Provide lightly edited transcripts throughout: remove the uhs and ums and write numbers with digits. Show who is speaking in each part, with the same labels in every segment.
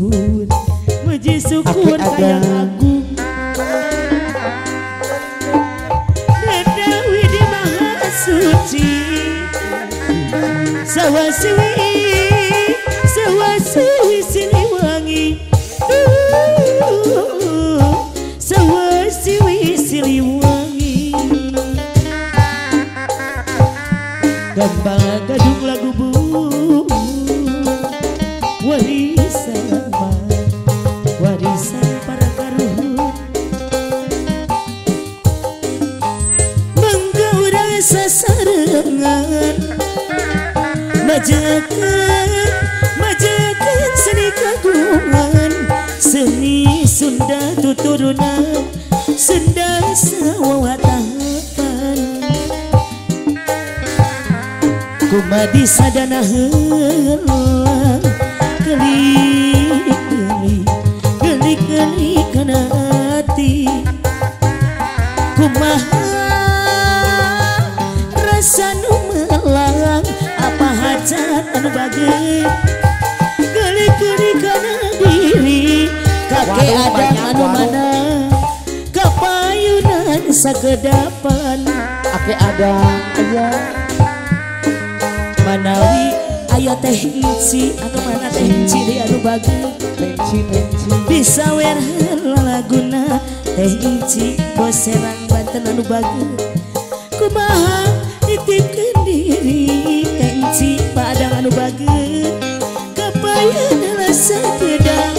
Speaker 1: syukur kayang aku Dewi di maha suci Sawasiwi Siliwangi Sawasiwi Siliwangi Gambang gadung lagu bu warisan para karuhut menggaurang sasarengan majakan seni kagungan seni Sunda tuturunan Sunda sawawatapan kumadi sadana heula geli kana hati kumaha rasa nu melang apa hajat anu bage geli kana diri kakek adang anu mana kapayunan sagedapan kakek adang aya manawi aya teh inci anu mana teh inci di anu bage bisa werhan laguna teh inci bos Serang Banten anu bage kumaha nitipkeun diri teh inci padang anu bage kapayeun rasa gedang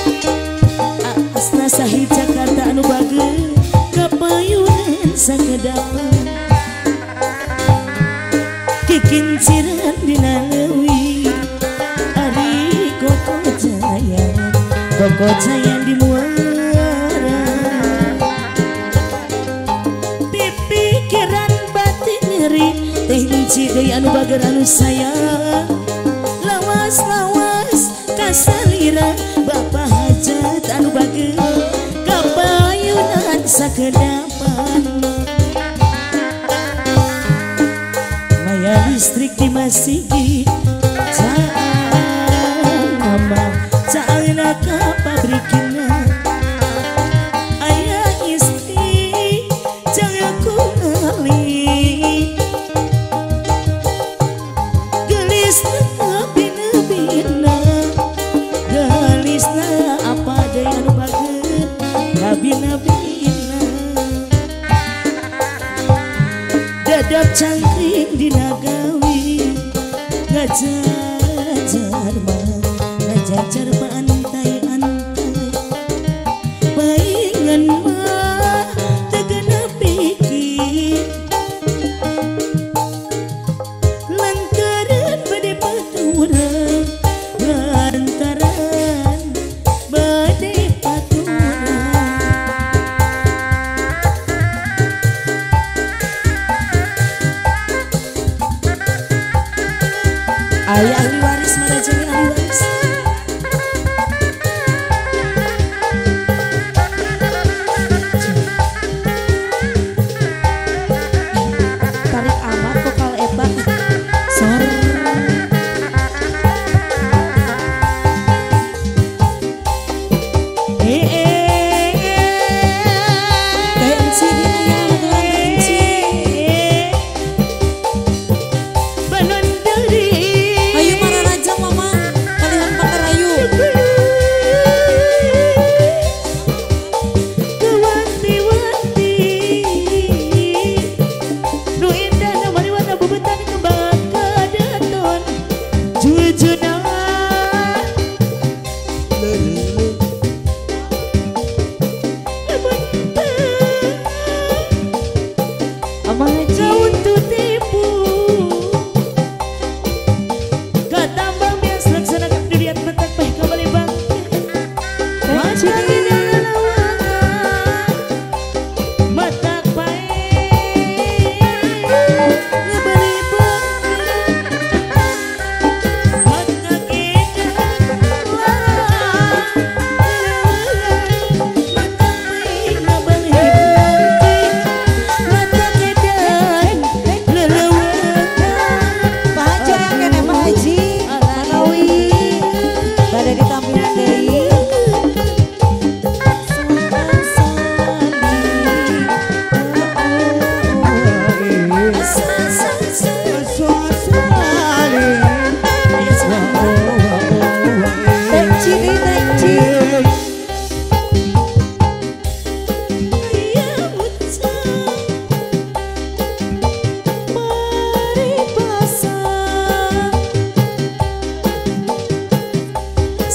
Speaker 1: asna sahi Jakarta anu bage kapayunan sagedapan kikinciran dina leuwih ari Koko Jaya di muara pipikiran batin nyeri teh inci deui anu bager anu sayang lawas kasalira bapa hajat anu bager kapayunan sakedapan maya listrik di masjid caana ka pabrikina ayah istri jangan ku ngali gelisna bina gelisna apa daya anu bageut bina dadap cangkring dina gawi ngajar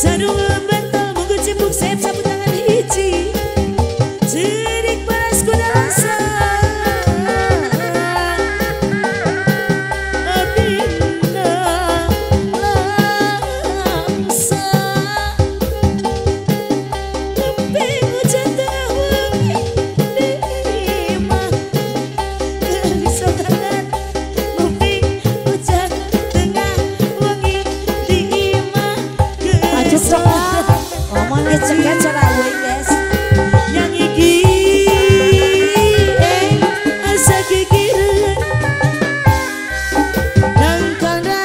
Speaker 1: Sarua bentol monggo cipuk sayap sapu tangan hiji cerik paras kuda rasa abinda langsa kemping hujan tengah wangi dimah gelis tangan kemping hujan tengah wangi dimah gelis ngomong ngecek cara guys yang iki asa kikiran nang kana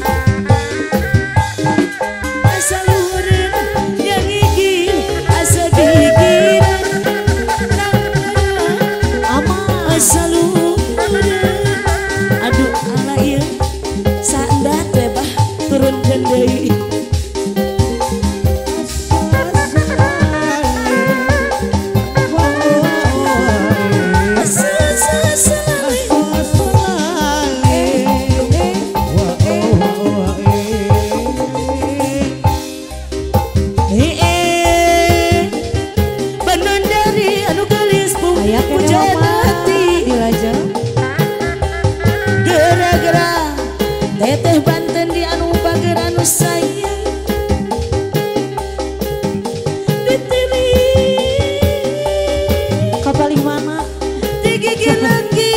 Speaker 1: asa luhureun yang iki asa kikiran nang kana asa luhureun aduh ala ieu sandat we bah turunkeun deui teteh Banten di anu bager anu sayang ditilik kapaling mana digigir lagi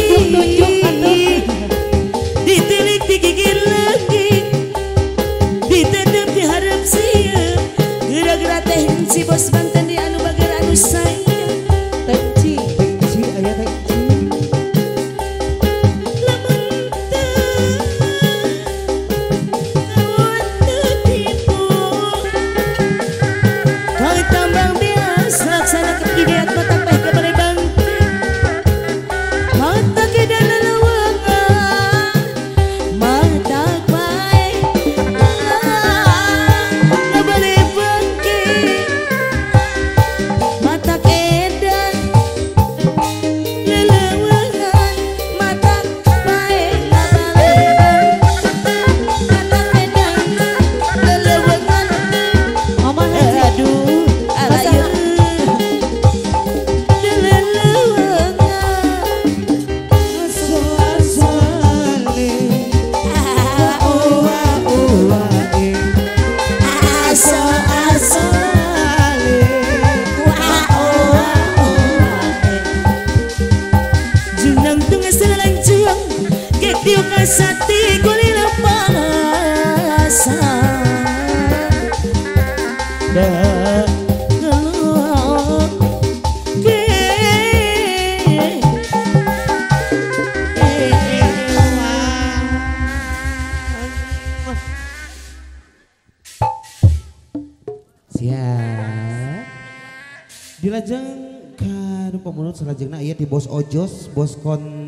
Speaker 1: ditilik digigir lagi ditetep diharap sieu gara-gara teh si bos Banten di anu bager anu sayang tenci aya tenci sati kulila pasa dah ngeluh
Speaker 2: siap dilajeng ka pemunut salajengna ieu ti bos Ojos bos kon